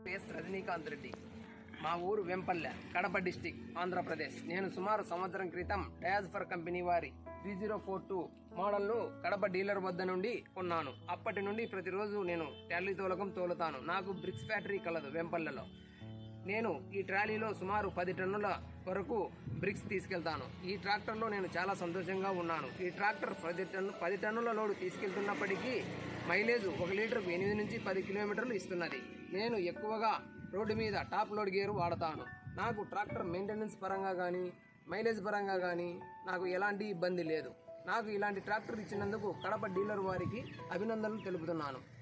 రజనీకాంత్ రెడ్డి, మా ఊరు వెంపల్లె, కడప డిస్టిక్, ఆంధ్రప్రదేశ్. నేను సుమారు సంవత్సరం క్రితం DEUTZ-FAHR కంపెనీ వారి 3042 మోడల్ను కడప డీలర్ వద్ద నుండి కొన్నాను. అప్పటి నుండి ప్రతిరోజు నేను ట్రాలీ తోలకం తోలుతాను. నాకు బ్రిక్స్ ఫ్యాక్టరీ కలదు వెంపల్లెలో. నేను ఈ ట్రాలీలో సుమారు 10 టన్నుల వరకు బ్రిక్స్ తీసుకెళ్తాను. ఈ ట్రాక్టర్లో నేను చాలా సంతోషంగా ఉన్నాను. ఈ ట్రాక్టర్ 10 టన్నుల లోడు తీసుకెళ్తున్నప్పటికీ మైలేజ్ 1 లీటర్కు 8 నుంచి 10 కిలోమీటర్లు ఇస్తున్నది. నేను ఎక్కువగా రోడ్డు మీద టాప్ లోడ్ గేర్ వాడతాను. నాకు ట్రాక్టర్ మెయింటెనెన్స్ పరంగా కానీ మైలేజ్ పరంగా కానీ నాకు ఎలాంటి ఇబ్బంది లేదు. నాకు ఇలాంటి ట్రాక్టర్ ఇచ్చినందుకు కడప డీలర్ వారికి అభినందనలు తెలుపుతున్నాను.